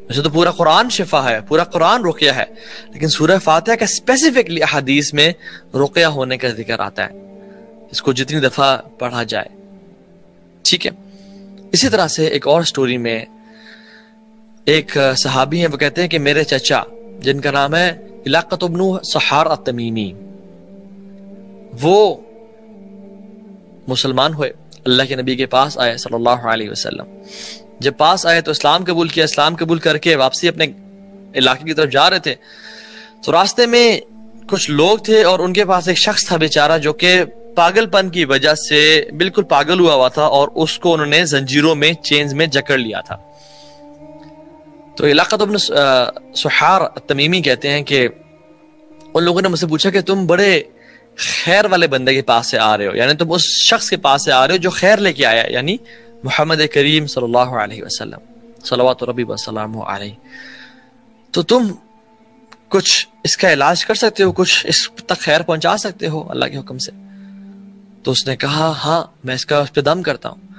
ویسے تو پورا قرآن شفا ہے، پورا قرآن رقیہ ہے، لیکن سورہ فاتحہ کا اسپیسیفکلی احادیث میں رقیہ ہونے کا ذکر آتا ہے، اس کو جتنی دفعہ پڑھا جائے. ٹھیک ہے. اسی طرح سے ایک اور سٹوری میں ایک صحابی ہیں، وہ کہتے ہیں کہ میرے چچا جن کا نام ہے علاقۃ بن سحار التمیمی، وہ مسلمان ہوئے، اللہ کے نبی کے پاس آئے صلی اللہ علیہ وسلم. جب پاس آئے تو اسلام قبول کیا، اسلام قبول کر کے واپسی اپنے علاقے کی طرف جا رہے تھے، تو راستے میں کچھ لوگ تھے اور ان کے پاس ایک شخص تھا بیچارہ جو کہ پاگل پن کی وجہ سے بالکل پاگل ہوا تھا، اور اس کو انہوں نے زنجیروں میں، چینز میں جکڑ لیا تھا. تو علاقۃ بن سحار التمیمی کہتے ہیں کہ ان لوگوں نے مجھ سے پوچھا کہ تم بڑے خیر والے بندے کے پاس سے آ رہے ہو، یعنی تم اس شخص کے پاس سے آ رہے ہو جو خیر لے کے آیا، یعنی محمد کریم صلی اللہ علیہ وسلم صلوات ربی وسلامہ علیہ، تو تم کچھ اس کا علاج کر سکتے ہو، کچھ اس تک خیر پہنچا سکتے ہو اللہ کے حکم سے؟ تو اس نے کہا ہاں میں اس پہ دم کرتا ہوں.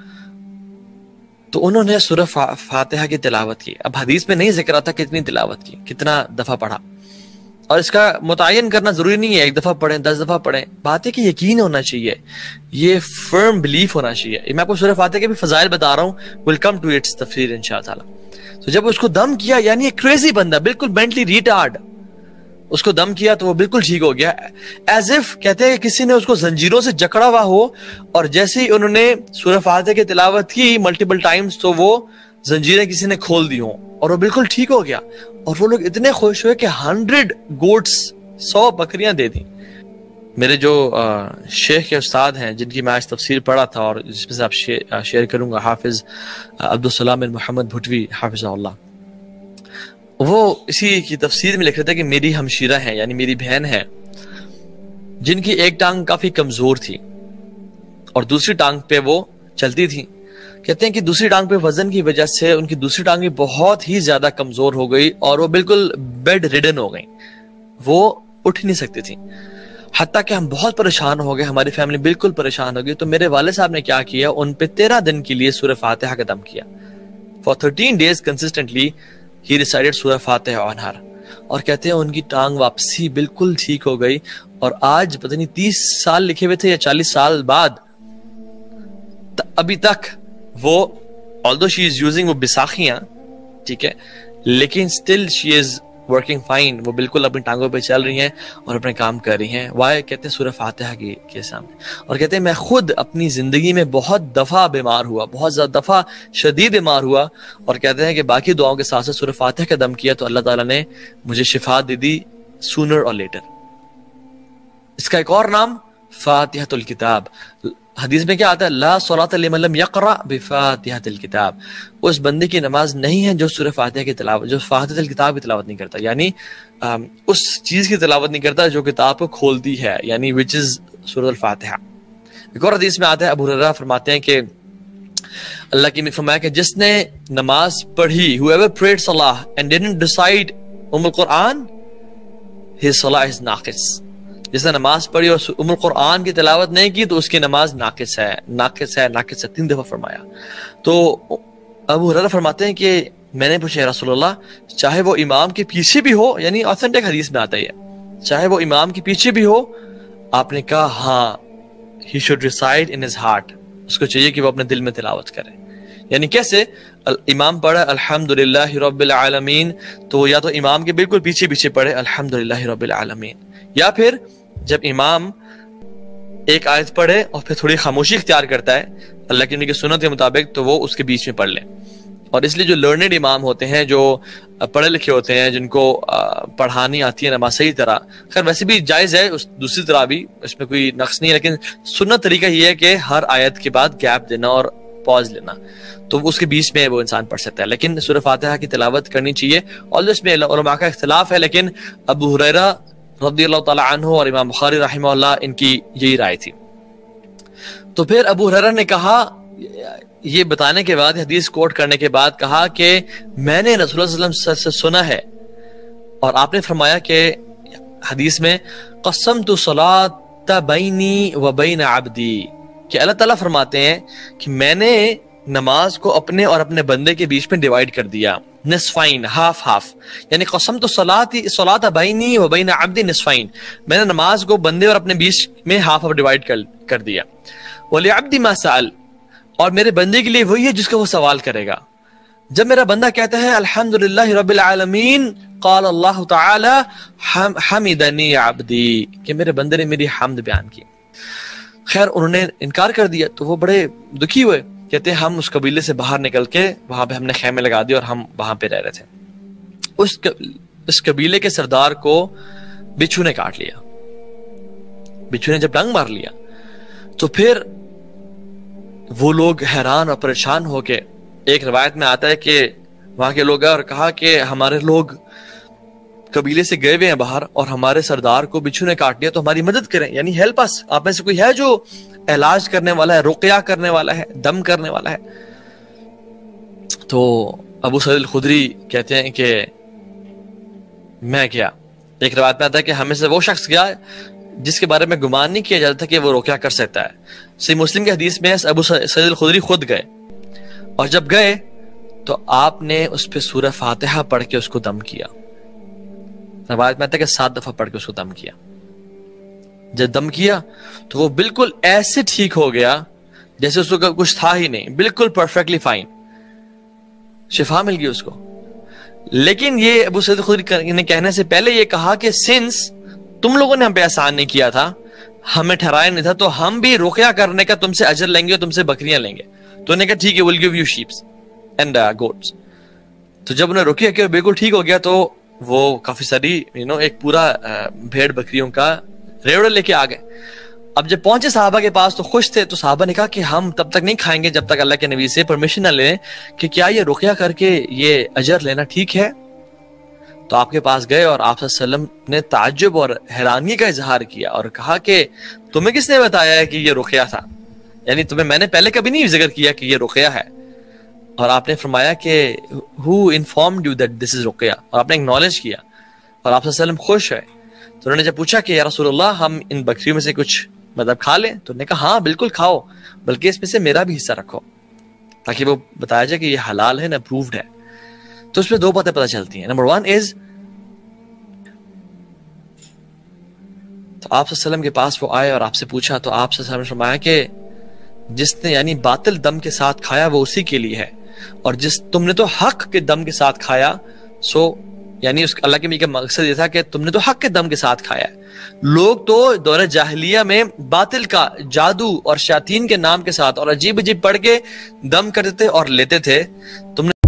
تو انہوں نے سورہ فاتحہ کی تلاوت کی. اب حدیث میں نہیں ذکر آتا کتنی تلاوت کی، کتنا دفعہ پڑھا، اور اس کا متعین کرنا ضروری نہیں ہے 1 دفعہ پڑھیں 10 دفعہ پڑھیں، بات ہے کہ یقین ہونا چاہیے، یہ فرم بلیف ہونا چاہیے. میں آپ کو سورہ فاتحہ کے بھی فضائل بتا رہا ہوں، ویل کم ٹو اٹس تفسیر انشاءاللہ تعالی. تو جب اس کو دم کیا، یعنی ایک کریزی بندہ، بالکل مینٹلی ریٹارڈ، اس کو دم کیا تو وہ بالکل ٹھیک ہو گیا، ایز اف کہتے ہیں کہ کسی نے اس کو زنجیروں سے جکڑا ہوا ہو، اور جیسے ہی انہوں نے سورہ فاتحہ کی تلاوت کی ملٹیپل ٹائمز تو وہ زنجیریں کسی نے کھول دی ہوں اور وہ بالکل ٹھیک ہو گیا. اور وہ لوگ اتنے خوش ہوئے کہ 100 گوٹس، 100 بکریاں دے دیں. میرے جو شیخ کے استاد ہیں جن کی میں آج تفسیر پڑھا تھا اور جس میں سے آپ شیئر کروں گا، حافظ عبدالسلام بن محمد بھٹوی حافظہ اللہ، وہ اسی کی تفسیر میں لکھ رہے تھے کہ میری ہمشیرہ ہیں، یعنی میری بہن ہے، جن کی ایک ٹانگ کافی کمزور تھی اور دوسری ٹانگ پہ وہ چلتی تھی. کہتے ہیں کہ دوسری ٹانگ پہ وزن کی وجہ سے ان کی دوسری ٹانگ بھی بہت ہی زیادہ کمزور ہو گئی اور وہ بالکل بیڈ ریڈن ہو گئی، وہ اٹھ نہیں سکتی تھی. حتیٰ کہ ہم بہت پریشان ہو گئے، ہماری فیملی بالکل پریشان ہو گئی. تو میرے والد صاحب نے کیا کیا، ان پہ 13 دن کے لیے سورہ فاتحہ کا دم کیا. For 13 days consistently he recited سورہ فاتحہ on her. اور کہتے ہیں ان کی ٹانگ واپسی بالکل ٹھیک ہو گئی، اور آج پتہ نہیں 30 سال لکھے ہوئے تھے یا 40 سال بعد ابھی تک وہ although she is using وہ بساخیاں، ٹھیک ہے، لیکن still she is working fine، وہ بالکل اپنی ٹانگوں پہ چل رہی ہیں اور اپنے کام کر رہی ہیں. وائے کہتے ہیں سورہ فاتحہ کے سامنے. اور کہتے ہیں میں خود اپنی زندگی میں بہت دفعہ بیمار ہوا، بہت زیادہ دفعہ شدید بیمار ہوا، اور کہتے ہیں کہ باقی دعاؤں کے ساتھ ساتھ سورہ فاتحہ کا دم کیا تو اللہ تعالیٰ نے مجھے شفا دے دی sooner or later. اس کا ایک اور نام فاتحۃ الکتاب. حدیث میں کیا آتا ہے، لا صلاۃ لمن لم یقرأ بفاتحۃ الکتاب. اس بندے کی نماز نہیں ہے جو سورہ فاتحہ کی تلاوت، جو فاتحۃ الکتاب کی تلاوت نہیں کرتا، یعنی اس چیز کی تلاوت نہیں کرتا جو کتاب کو کھولتی ہے، یعنی which is سورۃ الفاتحہ. ایک اور حدیث میں آتا ہے، ابو ہریرہ فرماتے ہیں کہ اللہ کی نے فرمایا کہ جس نے نماز پڑھی، whoever prayed salah and didn't recite القرآن his salah is ناقص. جس نے نماز پڑھی اور القرآن کی تلاوت نہیں کی تو اس کی نماز ناقص ہے، ناقص ہے، ناقص ہے، 3 دفعہ فرمایا. تو ابو ہریرہ فرماتے ہیں کہ میں نے پوچھا یا رسول اللہ، چاہے وہ امام کے پیچھے بھی ہو، یعنی آتھینٹک حدیث میں آتا ہے، چاہے وہ امام کے پیچھے بھی ہو؟ آپ نے کہا ہاں، he should recite in his heart، اس کو چاہیے کہ وہ اپنے دل میں تلاوت کرے. یعنی کیسے؟ امام پڑھا الحمدللہ رب العالمین تو یا تو امام کے بالکل پیچھے پیچھے پڑھے الحمدللہ رب العالمین، یا پھر جب امام ایک آیت پڑھے اور پھر تھوڑی خاموشی اختیار کرتا ہے اللہ کی نبی کی سنت کے مطابق تو وہ اس کے بیچ میں پڑھ لے. اور اس لیے جو لرنڈ امام ہوتے ہیں، جو پڑھے لکھے ہوتے ہیں، جن کو پڑھانی آتی ہے نماز صحیح طرح، خیر ویسے بھی جائز ہے دوسری طرح بھی، اس میں کوئی نقص نہیں ہے، لیکن سنت طریقہ یہ ہے کہ ہر آیت کے بعد گیپ دینا اور پاز لینا، تو اس کے بیچ میں وہ انسان پڑھ سکتا ہے. لیکن سورہ فاتحہ کی تلاوت کرنی چاہیے، اور اس میں علماء کا اختلاف ہے، لیکن ابو ہریرہ رضی اللہ تعالی عنہ اور امام بخاری رحمہ اللہ ان کی یہی رائے تھی. تو پھر ابو ہریرہ نے کہا، یہ بتانے کے بعد، حدیث کوٹ کرنے کے بعد کہا کہ میں نے رسول اللہ صلی اللہ علیہ وسلم سے سنا ہے اور آپ نے فرمایا کہ حدیث میں قسمت الصلاۃ بینی و بین عبدی، کہ اللہ تعالیٰ فرماتے ہیں کہ میں نے نماز کو اپنے اور اپنے بندے کے بیچ میں ڈیوائیڈ کر دیا. نصفین، ہاف ہاف، یعنی قسمت الصلاۃ بینی و بین عبدی نصفین، میں نے نماز کو بندے اور اپنے بیچ میں ہاف ہاف ڈیوائڈ کر دیا. وَلِعَبْدِ مَا سَأَلَ، اور میرے بندے کے لیے وہی ہے جس کو وہ سوال کرے گا. جب میرا بندہ کہتا ہے الحمدللہ رب العالمین، قال اللہ تعالی حمدنی عبدی، کہ میرے بندے نے میری حمد بیان کی. خیر انہوں نے انکار کر دیا تو وہ بڑے دکھی ہوئے، کہتے ہیں ہم اس قبیلے سے باہر نکل کے وہاں پہ ہم نے خیمے لگا دیے اور ہم وہاں پہ رہ رہے تھے. اس قبیلے کے سردار کو بچھو نے کاٹ لیا. بچھو نے جب ڈنگ مار لیا تو پھر وہ لوگ حیران اور پریشان ہو کے، ایک روایت میں آتا ہے کہ وہاں کے لوگ اور کہا کہ ہمارے لوگ قبیلے سے گئے ہوئے ہیں باہر اور ہمارے سردار کو بچھو نے کاٹ لیا، تو ہماری مدد کریں، یعنی ہیلپ اس. آپ میں سے کوئی ہے جو علاج کرنے والا ہے، رقیہ کرنے والا ہے، دم کرنے والا ہے؟ تو ابو سعید الخدری کہتے ہیں کہ میں کیا. ایک روایت میں آتا ہے کہ ہمیں سے وہ شخص گیا جس کے بارے میں گمان نہیں کیا جاتا تھا کہ وہ رقیہ کر سکتا ہے. صحیح مسلم کی حدیث میں ابو سعید الخدری خود گئے، اور جب گئے تو آپ نے اس پہ سورہ فاتحہ پڑھ کے اس کو دم کیا. روایت میں آتا ہے کہ 7 دفعہ پڑھ کے اس کو دم کیا. جب دم کیا تو وہ بالکل ایسے ٹھیک ہو گیا جیسے اس کو کچھ تھا ہی نہیں، بالکل پرفیکٹلی فائن، شفا مل گئی اس کو. لیکن یہ ابو سعید خدری نے کہنے سے پہلے یہ کہا کہ سنس تم لوگوں نے ہم پہ احسان نہیں کیا تھا، ہمیں ٹھہرایا نہیں تھا، تو ہم بھی رقیہ کرنے کا تم سے اجر لیں گے اور تم سے بکریاں لیں گے. تو انہوں نے کہا ٹھیک ہے، we'll give you sheep and goats. تو جب انہیں رقیہ کیا بالکل ٹھیک ہو گیا تو وہ کافی ساری ایک پورا بھیڑ بکریوں کا ریوڑا لے کے آ گئے. اب جب پہنچے صحابہ کے پاس تو خوش تھے، تو صحابہ نے کہا کہ ہم تب تک نہیں کھائیں گے جب تک اللہ کے نبی سے پرمیشن نہ لیں کہ کیا یہ رقیہ کر کے یہ اجر لینا ٹھیک ہے. تو آپ کے پاس گئے اور آپ صلی اللہ علیہ وسلم نے تعجب اور حیرانی کا اظہار کیا اور کہا کہ تمہیں کس نے بتایا ہے کہ یہ رقیہ تھا؟ یعنی تمہیں میں نے پہلے کبھی نہیں ذکر کیا کہ یہ رقیہ ہے. اور آپ نے فرمایا کہ who informed you that this is Ruqaiya, اور آپ نے اکنالج کیا اور آپ صلی اللہ علیہ وسلم خوش ہے. تو انہوں نے جب پوچھا کہ یا رسول اللہ ہم ان بکریوں میں سے کچھ کھا لیں، تو انہوں نے کہا ہاں بالکل کھاؤ، بلکہ اس میں سے میرا بھی حصہ رکھو، تاکہ وہ بتایا جائے کہ یہ حلال ہے نہ اپرووڈ ہے. تو اس میں 2 باتیں پتہ چلتی ہیں. نمبر 1 از تو آپ صلی اللہ علیہ وسلم کے پاس وہ آئے اور آپ سے پوچھا، تو آپ صلی اللہ علیہ وسلم نے فرمایا کہ جس نے یعنی باطل دم کے ساتھ کھایا وہ اسی کے لیے ہے، اور تم نے تو حق کے دم کے ساتھ کھایا، یعنی اس اللہ کے نبی کا مقصد یہ تھا کہ تم نے تو حق کے دم کے ساتھ کھایا ہے. لوگ تو دور جاہلیہ میں باطل کا، جادو اور شیاطین کے نام کے ساتھ اور عجیب عجیب پڑھ کے دم کرتے تھے اور لیتے تھے. تم نے